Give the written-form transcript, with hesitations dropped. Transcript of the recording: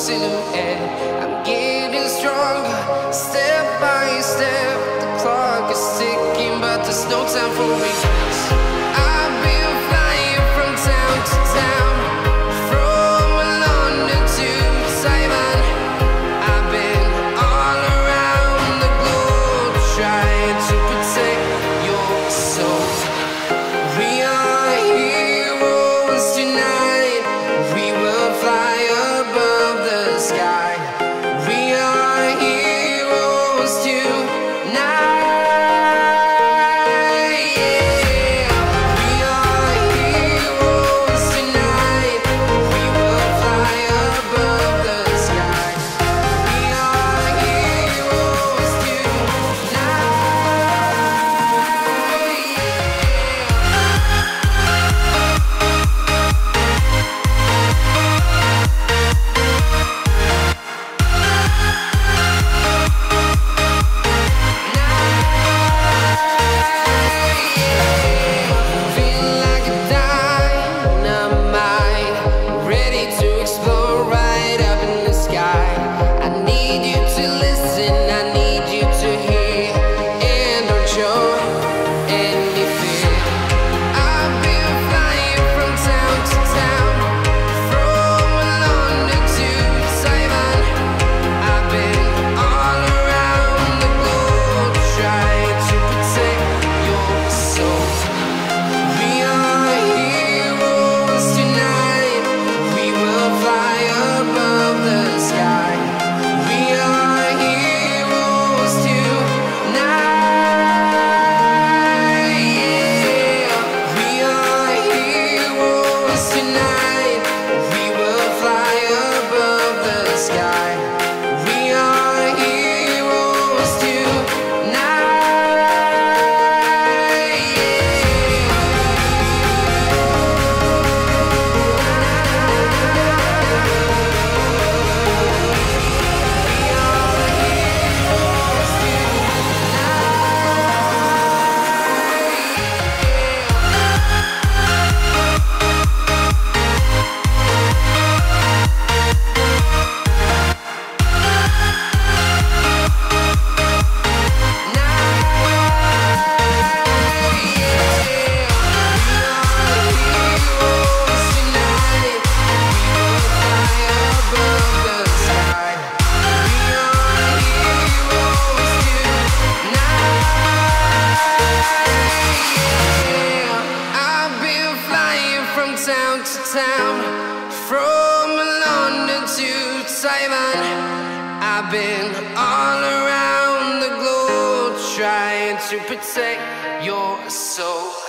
silhouette. I'm getting stronger, step by step. The clock is ticking, but there's no time for regrets. I've been flying from town to town, from London to Taiwan. I've been all around the globe trying to protect your soul. We are heroes tonight. We will fly above the sky. We are heroes tonight. Yeah. We are heroes tonight. We will fly above the sky. We are heroes tonight. Feel like a dynamite, ready to explode right up in the sky. I need you to listen, I need you to hear, and don't show any fear. I've been flying from town to town, from London to Taiwan. I've been all around the globe trying to protect your soul. We are heroes tonight. We will fly above the sky. We are heroes tonight. Yeah. We are heroes tonight. We will fly above the sky. We are heroes tonight. I've been flying from town to town, from London to Taiwan. I've been all around the globe trying to protect your soul.